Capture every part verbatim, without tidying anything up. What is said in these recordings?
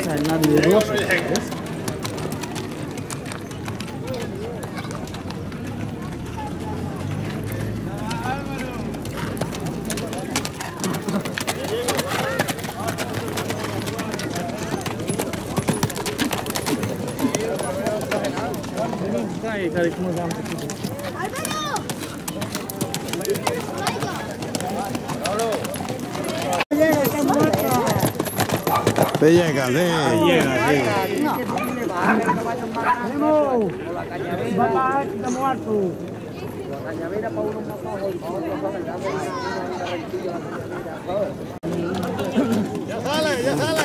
es más vigoroso, ¿ves? Te llega, sí. Te llega, sí. Ya sale, ya sale.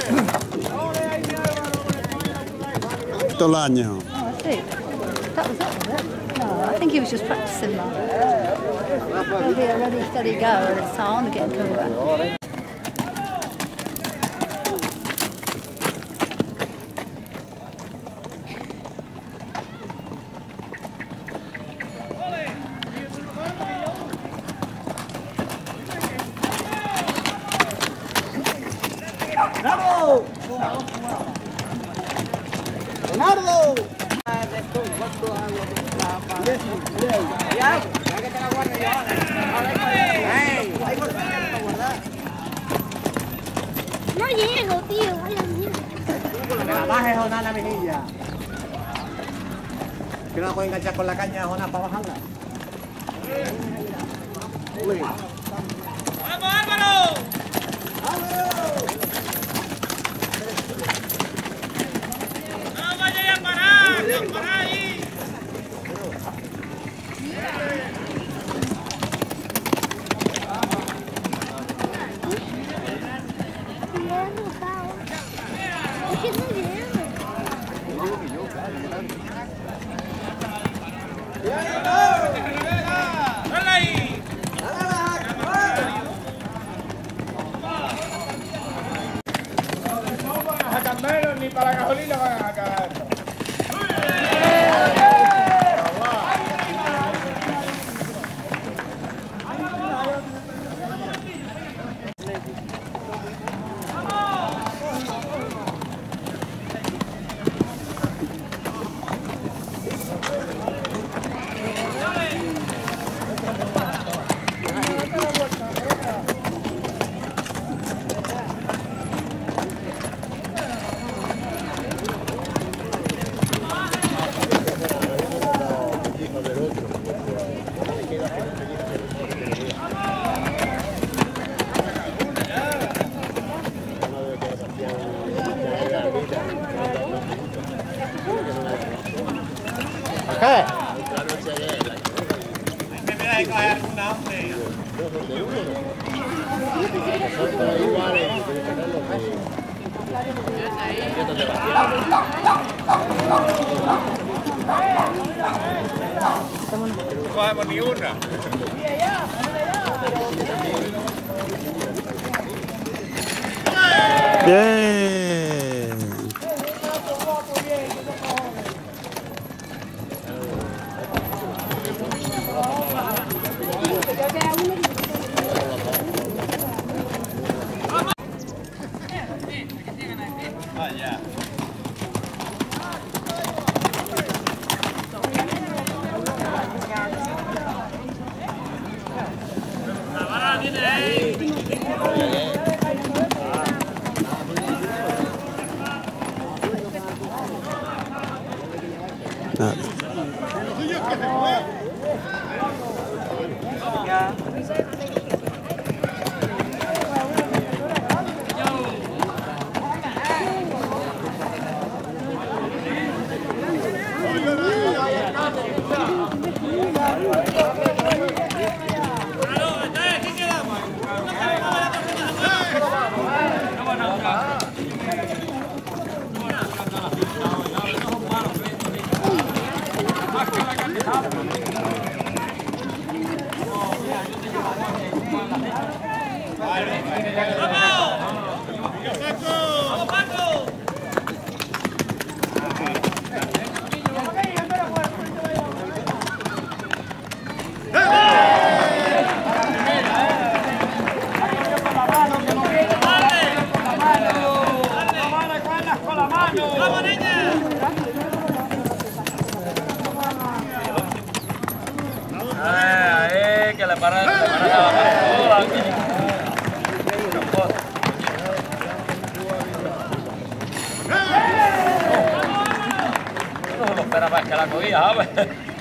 Tolaño. Oh, I see. That was it, was it? No, I think he was just practicing that. It'll be a ready, steady go, and it's on again coming back. ¡Bravo! ¡Leonardo! No llego, tío. Que la bajes, Joná, la mejilla. Que no la puedes enganchar con la caña, Joná, para bajarla. Uy. ¡Vamos, Álvaro! ¡No vayáis a parar! ¡No paráis! Es que no llego. ¡Dale ahí! A Carmelo ni para gasolina van a acabar. ¿Qué? Me voy a coger alguna, hombre. No cogemos ni una. Bien. Vaya. La vara viene ahí. Nada. Con la la mano! ¡Vamos, niña! Ahí, ahí, que le paran, le paran la mano. Aquí. No se lo espera más que la cogía, ¿sabes?